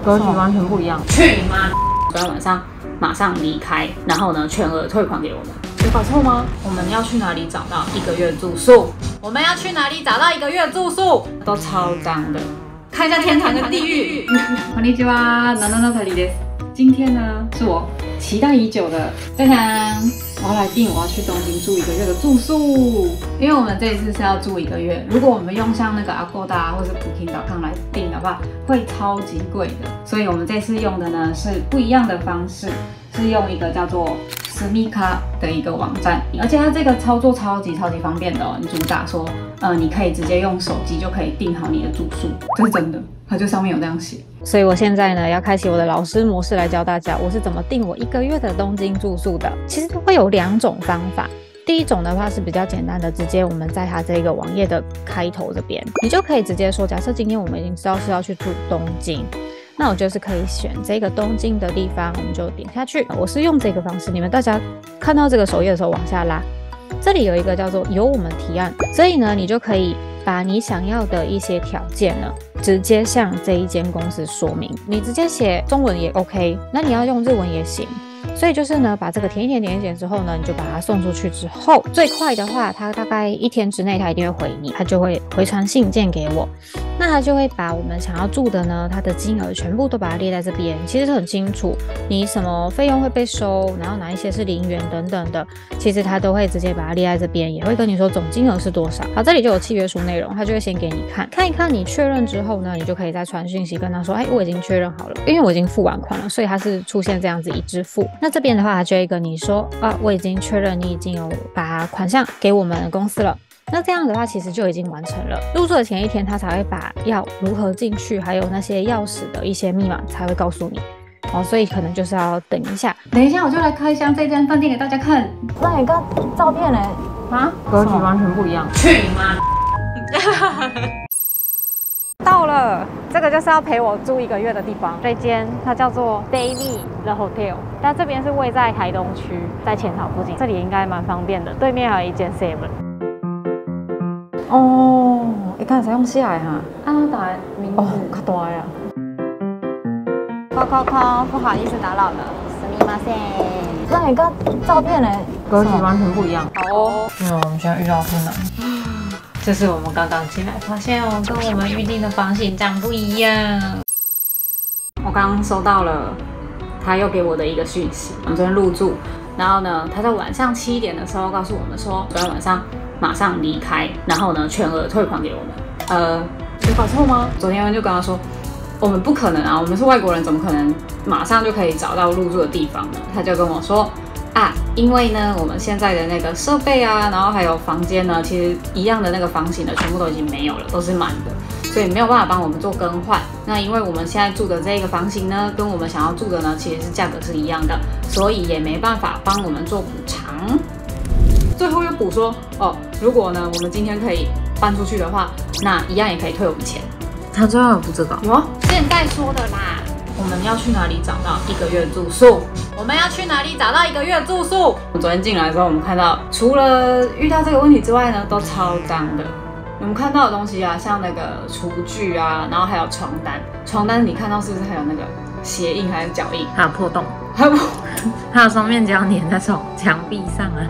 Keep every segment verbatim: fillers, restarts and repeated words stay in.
格局完全不一样。 去你妈！昨天晚上马上离开，然后呢，全额退款给我们。有搞错吗？我们要去哪里找到一个月住宿？我们要去哪里找到一个月住宿？都超脏的，看一下天堂跟地狱。こんにちは、ナナナタリです。今天呢，是我期待已久的非常，我要来订我要去东京住一个月的住宿，因为我们这一次是要住一个月。如果我们用像那个 Agoda 或是 Booking 点 com 来订的话，会超级贵的。所以我们这次用的呢是不一样的方式，是用一个叫做斯米卡的一个网站，而且它这个操作超级超级方便的哦。你主打说，呃，你可以直接用手机就可以订好你的住宿，这是真的，它就上面有这样写。所以我现在呢要开启我的老师模式来教大家，我是怎么订我一个月的东京住宿的。其实会有两种方法。第一种的话是比较简单的，直接我们在它这个网页的开头这边，你就可以直接说，假设今天我们已经知道是要去住东京。那我就是可以选这个东京的地方，我们就点下去。我是用这个方式，你们大家看到这个首页的时候往下拉，这里有一个叫做由我们提案，所以呢，你就可以把你想要的一些条件呢，直接向这一间公司说明。你直接写中文也 OK， 那你要用日文也行。所以就是呢，把这个填一填填一填之后呢，你就把它送出去之后，最快的话，它大概一天之内，它一定会回你，它就会回传信件给我。那它就会把我们想要住的呢，它的金额全部都把它列在这边，其实很清楚，你什么费用会被收，然后哪一些是零元等等的，其实它都会直接把它列在这边，也会跟你说总金额是多少。好，这里就有契约书内容，它就会先给你看，看一看你确认之后呢，你就可以再传讯息跟他说，哎，我已经确认好了，因为我已经付完款了，所以它是出现这样子已支付。那这边的话，它就会跟你说啊，我已经确认你已经有把款项给我们公司了。那这样的话，其实就已经完成了。入住的前一天，他才会把要如何进去，还有那些钥匙的一些密码才会告诉你。哦，所以可能就是要等一下。等一下，我就来开箱这间饭店给大家看。那有个照片呢？啊， 格局完全不一样。 去你妈！ 到了，这个就是要陪我住一个月的地方。这间它叫做 Daily The Hotel， 但这边是位在台东区，在浅草附近，这里应该蛮方便的。对面还有一间 Seven。哦，你看才用写哈？啊，打名字。哦，可大呀。扣扣扣，不好意思打扰了，すみません。那有个照片呢？格局完全不一样。好哦。因为我们现在遇到困难。这是我们刚刚进来发现哦，跟我们预定的房型长不一样。我刚刚收到了他又给我的一个讯息，我们昨天入住，然后呢，他在晚上七点的时候告诉我们说，昨天晚上马上离开，然后呢，全额退款给我们。呃，有搞错吗？昨天就跟他说，我们不可能啊，我们是外国人，怎么可能马上就可以找到入住的地方呢？他就跟我说。啊，因为呢，我们现在的那个设备啊，然后还有房间呢，其实一样的那个房型呢，全部都已经没有了，都是满的，所以没有办法帮我们做更换。那因为我们现在住的这个房型呢，跟我们想要住的呢，其实是价格是一样的，所以也没办法帮我们做补偿。最后又补说，哦，如果呢，我们今天可以搬出去的话，那一样也可以退我们钱。 他最后有补这个？ 有啊，现在说的啦。我们要去哪里找到一个月住宿？我们要去哪里找到一个月住宿？我昨天进来的时候，我们看到除了遇到这个问题之外呢，都超脏的。我们看到的东西啊，像那个厨具啊，然后还有床单，床单你看到是不是还有那个鞋印还是脚印？ 还有破洞， 还有还有双面胶粘在墙墙壁上啊。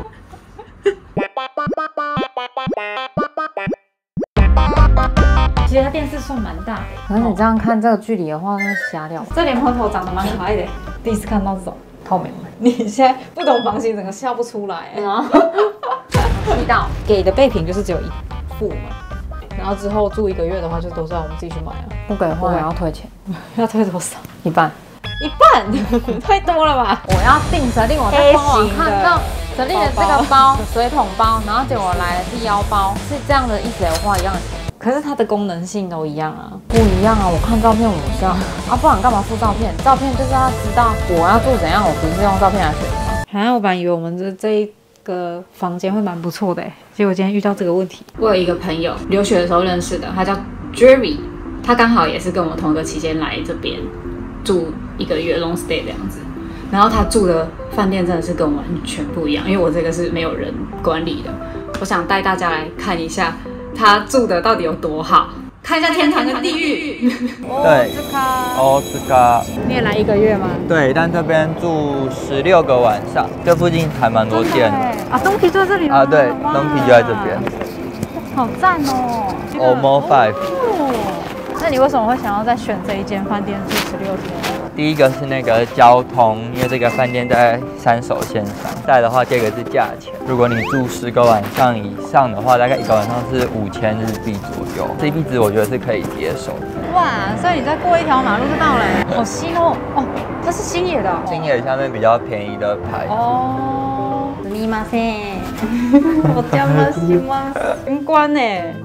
其实它电视算蛮大的， 可是你这样看这个距离的话，会瞎掉。 这莲蓬头长得蛮可爱的，第一次看到这种透明的。 你现在不懂房型，整个笑不出来。 气到给的备品就是只有一副嘛，然后之后住一个月的话，就都是要我们自己去买啊。 不给的话，我要退钱， 要退多少？ 一半。 一半？太多了吧？ 我要订责令，我在官网看到责令的这个包，水桶包，然后结果来的是腰包，是这样的意思的话，一样的钱。 可是它的功能性都一样啊， 不一样啊！我看照片我是要啊，不然干嘛附照片？照片就是要知道我要住怎样，我不是用照片来选的。 啊，我本来以为我们这这一个房间会蛮不错的，结果今天遇到这个问题。我有一个朋友留学的时候认识的，他叫 Jerry， 他刚好也是跟我同一个期间来这边住一个月 long stay 这样子。然后他住的饭店真的是跟我完全不一样，因为我这个是没有人管理的。我想带大家来看一下。他住的到底有多好？ 看一下天堂跟地狱。 对，欧兹卡。 你也来一个月吗？ 对，但这边住十六个晚上，这附近还蛮多店的。 啊，东皮就在这里吗？ 啊，对，东皮就在这边。 好赞哦 Almost five。 那你为什么会想要再选这一间饭店住十六天？ 第一个是那个交通，因为这个饭店在三手线上。再的话，第二个是价钱。如果你住十个晚上以上的话，大概一个晚上是五千日币左右。C P值我觉得是可以接受的。 哇，所以你再过一条马路就到了，好新哦！哦，它是新野的、哦。 新野下面比较便宜的牌。 哦，すみません。お邪魔します。玄关呢？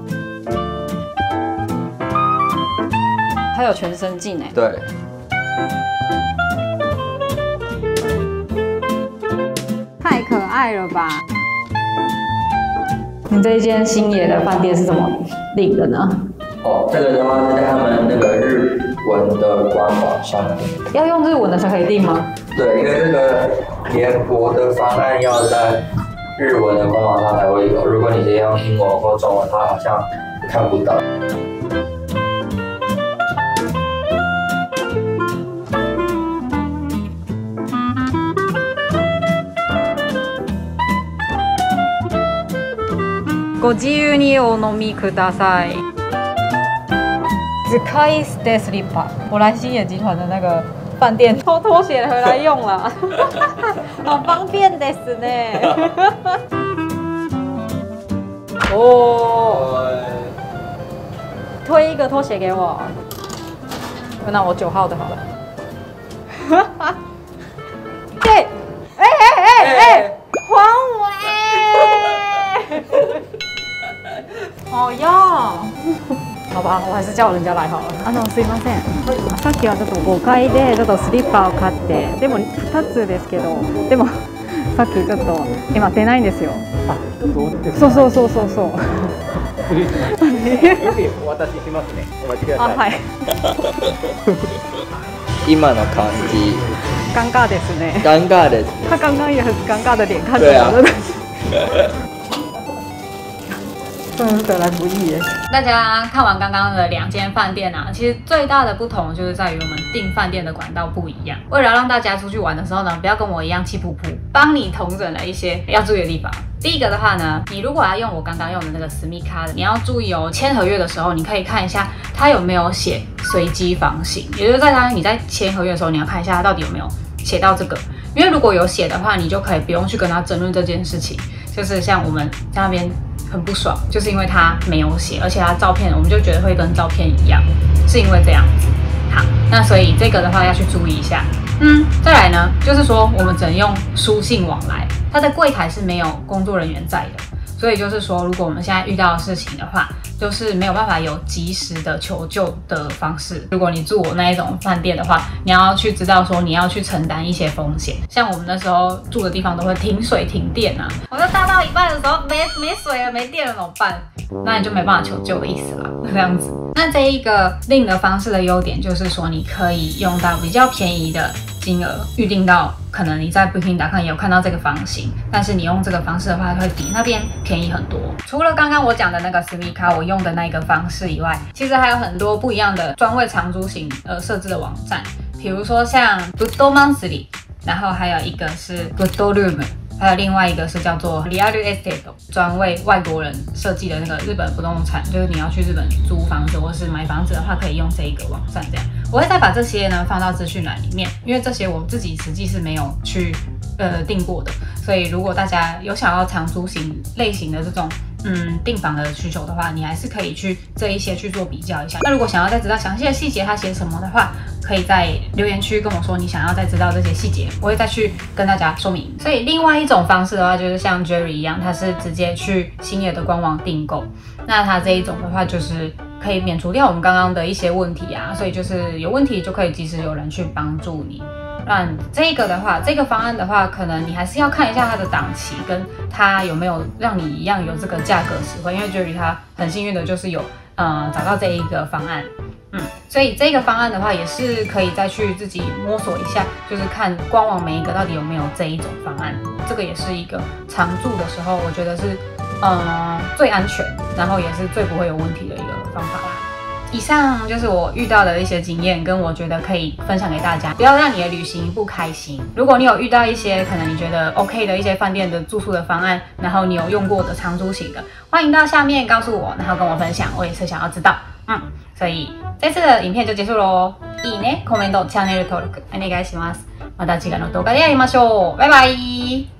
它有全身镜哎。 对。 太可爱了吧！你这一间星野的饭店是怎么订的呢？ 哦，这个的话是在他们那个日文的官网上面。 要用日文的才可以订吗？ 对，因为这个联国的方案要在日文的官网上才会有，如果你直接用英文或中文，它好像看不到。 ご自由にお飲みください。使い捨てスリッパ，我来星野集团的那个饭店偷拖鞋回来用了，好方便ですね。哦，推一个拖鞋给我，那我九号的好了。对，哎哎哎哎，还我哎！哦哟，好吧，我还是叫人家来好了。あのすいません。さっきはちょっとごかいでちょっとスリッパを買って、でもふたつですけど、でもさっきちょっと今出ないんですよ。あ、そうそうそうそうそう。 お渡ししますね。お待ちください。 あ、はい。 今の感じ。 尴尬ですね。 尴尬です。 他刚刚也很尴尬的脸看着我，真的。真的是得来不易耶！ 大家看完刚刚的两间饭店啊，其实最大的不同就是在于我们订饭店的管道不一样。为了让大家出去玩的时候呢，不要跟我一样气噗噗，帮你统整了一些要注意的地方。第一个的话呢，你如果要用我刚刚用的那个私密卡的，你要注意哦，签合约的时候，你可以看一下它有没有写随机房型，也就是在它你在签合约的时候，你要看一下它到底有没有写到这个。因为如果有写的话，你就可以不用去跟他争论这件事情。就是像我们在那边很不爽，就是因为他没有写，而且他照片我们就觉得会跟照片一样，是因为这样子。好，那所以这个的话要去注意一下。嗯，再来呢，就是说我们只能用书信往来，它的柜台是没有工作人员在的。所以就是说，如果我们现在遇到的事情的话，就是没有办法有及时的求救的方式。如果你住我那一种饭店的话，你要去知道说你要去承担一些风险。像我们那时候住的地方都会停水停电啊，我就搭到一半的时候没没水了没电了怎么办？那你就没办法求救的意思啦，这样子。那这一个订的方式的优点就是说，你可以用到比较便宜的金额预定到，可能你在 Booking 打卡也有看到这个房型，但是你用这个方式的话，会比那边便宜很多。除了刚刚我讲的那个私密卡我用的那个方式以外，其实还有很多不一样的专为长租型而设置的网站，比如说像 Good Monthly， 然后还有一个是 Good Room。还有另外一个是叫做 Real Estate， 专为外国人设计的那个日本不动产，就是你要去日本租房子或是买房子的话，可以用这一个网站这样。我会再把这些呢放到资讯栏里面，因为这些我自己实际是没有去呃订过的，所以如果大家有想要长租型类型的这种嗯订房的需求的话，你还是可以去这一些去做比较一下。那如果想要再知道详细的细节它写什么的话，可以在留言区跟我说你想要再知道这些细节，我会再去跟大家说明。所以另外一种方式的话，就是像 Jerry 一样，他是直接去星野的官网订购。那他这一种的话，就是可以免除掉我们刚刚的一些问题啊，所以就是有问题就可以及时有人去帮助你。那这个的话，这个方案的话，可能你还是要看一下它的档期，跟它有没有让你一样有这个价格实惠。因为 Jerry 他很幸运的就是有呃找到这一个方案。嗯，所以这个方案的话，也是可以再去自己摸索一下，就是看官网每一个到底有没有这一种方案。这个也是一个常住的时候，我觉得是呃最安全，然后也是最不会有问题的一个方法啦。 以上就是我遇到的一些经验，跟我觉得可以分享给大家，不要让你的旅行不开心。如果你有遇到一些可能你觉得 OK 的一些饭店的住宿的方案，然后你有用过的长租型的，欢迎到下面告诉我，然后跟我分享，我也是想要知道。嗯，所以这次的影片就结束喽。いいね、コメント、チャンネル登録お願いします。また次回の動画でやりましょう。バイバイ。